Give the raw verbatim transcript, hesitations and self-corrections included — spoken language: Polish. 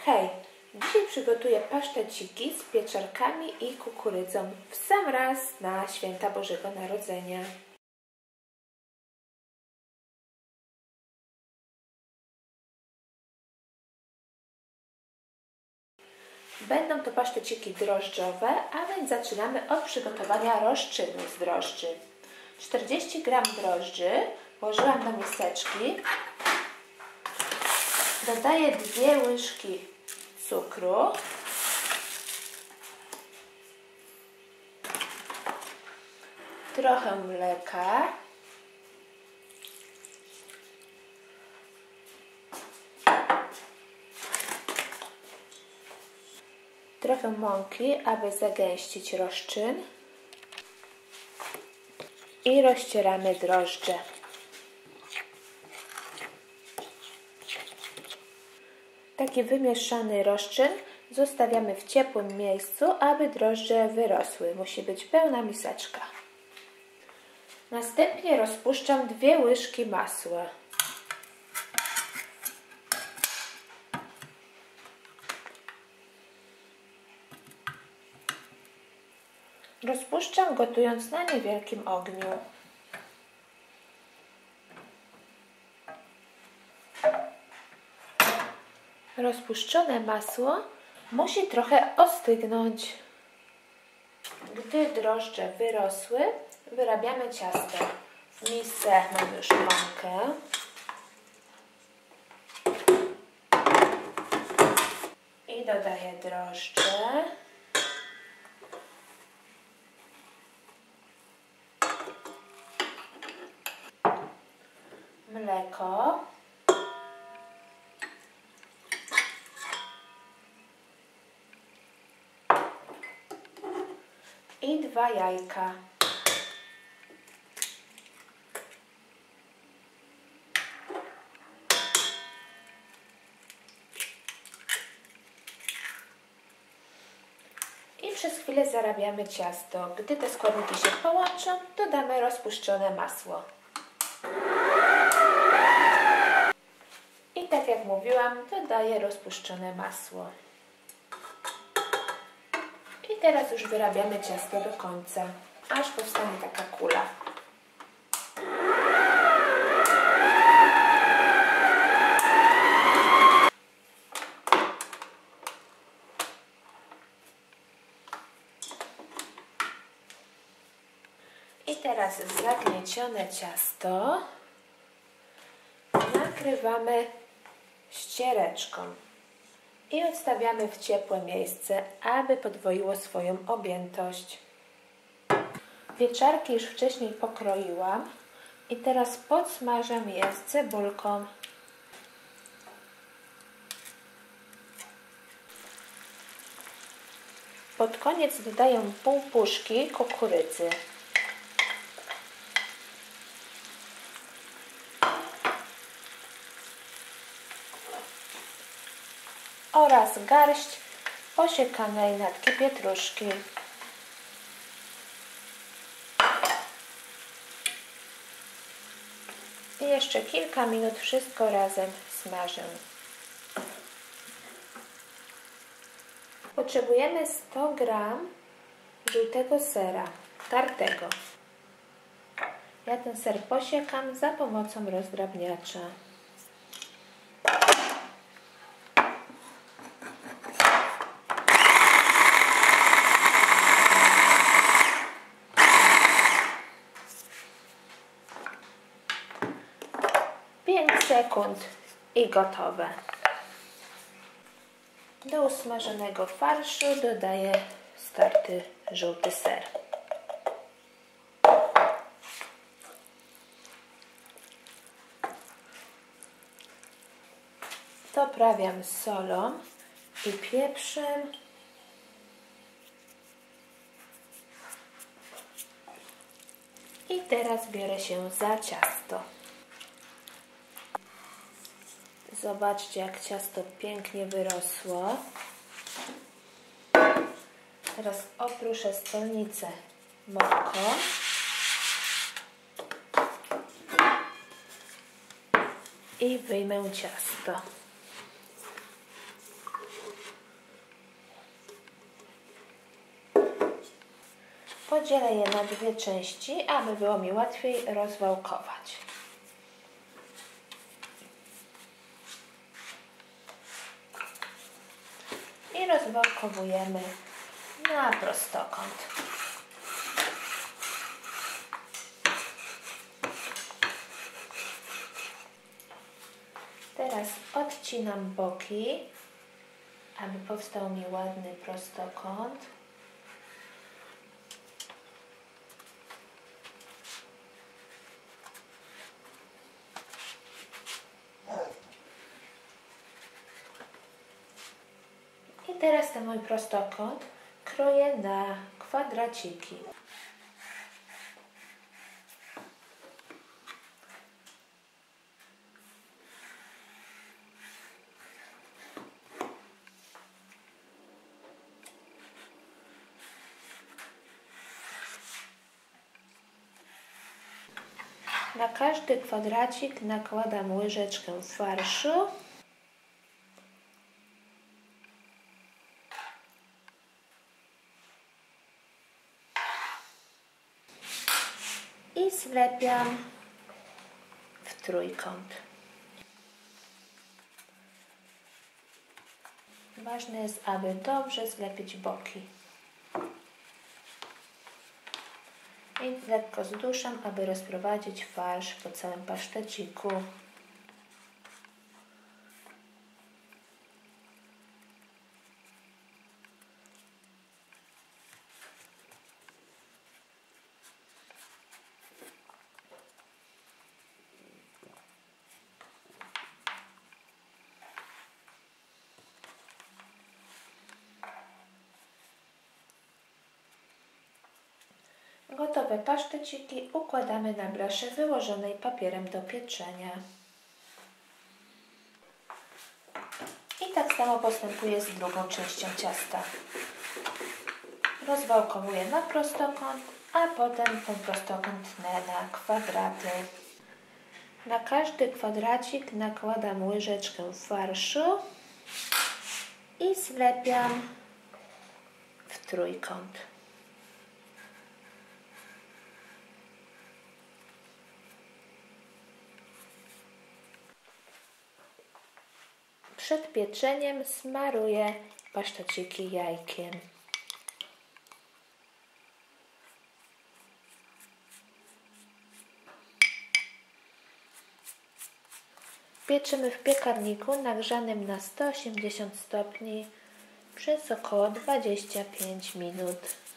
Hej! Dzisiaj przygotuję paszteciki z pieczarkami i kukurydzą w sam raz na święta Bożego Narodzenia. Będą to paszteciki drożdżowe, a więc zaczynamy od przygotowania rozczynu z drożdży. czterdzieści gram drożdży włożyłam do miseczki. Dodaję dwie łyżki cukru, trochę mleka, trochę mąki, aby zagęścić rozczyn i rozcieramy drożdże. Taki wymieszany rozczyn zostawiamy w ciepłym miejscu, aby drożdże wyrosły. Musi być pełna miseczka. Następnie rozpuszczam dwie łyżki masła. Rozpuszczam, gotując na niewielkim ogniu. Rozpuszczone masło musi trochę ostygnąć. Gdy drożdże wyrosły, wyrabiamy ciasto. W misce mam już mąkę. I dodaję drożdże. Mleko. I dwa jajka. I przez chwilę zarabiamy ciasto. Gdy te składniki się połączą, dodamy rozpuszczone masło. I tak jak mówiłam, dodaję rozpuszczone masło. I teraz już wyrabiamy ciasto do końca, aż powstanie taka kula. I teraz zagniecione ciasto nakrywamy ściereczką i odstawiamy w ciepłe miejsce, aby podwoiło swoją objętość. Pieczarki już wcześniej pokroiłam i teraz podsmażam je z cebulką. Pod koniec dodaję pół puszki kukurydzy. Oraz garść posiekanej natki pietruszki. I jeszcze kilka minut wszystko razem smażę. Potrzebujemy sto gram żółtego sera, tartego. Ja ten ser posiekam za pomocą rozdrabniacza. pięć sekund i gotowe. Do usmażonego farszu dodaję starty żółty ser. Doprawiam solą i pieprzem. I teraz biorę się za ciasto. Zobaczcie, jak ciasto pięknie wyrosło. Teraz oprószę stolnicę mąką. I wyjmę ciasto. podzielę je na dwie części, aby było mi łatwiej rozwałkować. I rozwałkowujemy na prostokąt. Teraz odcinam boki, aby powstał mi ładny prostokąt. I teraz ten mój prostokąt kroję na kwadraciki. Na każdy kwadracik nakładam łyżeczkę farszu. I zlepiam w trójkąt. Ważne jest, aby dobrze zlepić boki. I lekko zduszam, aby rozprowadzić farsz po całym paszteciku. Gotowe paszteciki układamy na blasze wyłożonej papierem do pieczenia. I tak samo postępuję z drugą częścią ciasta. Rozwałkowuję na prostokąt, a potem ten prostokąt tnę na kwadraty. Na każdy kwadracik nakładam łyżeczkę farszu i zlepiam w trójkąt. Przed pieczeniem smaruję paszteciki jajkiem. Pieczymy w piekarniku nagrzanym na sto osiemdziesiąt stopni przez około dwadzieścia pięć minut.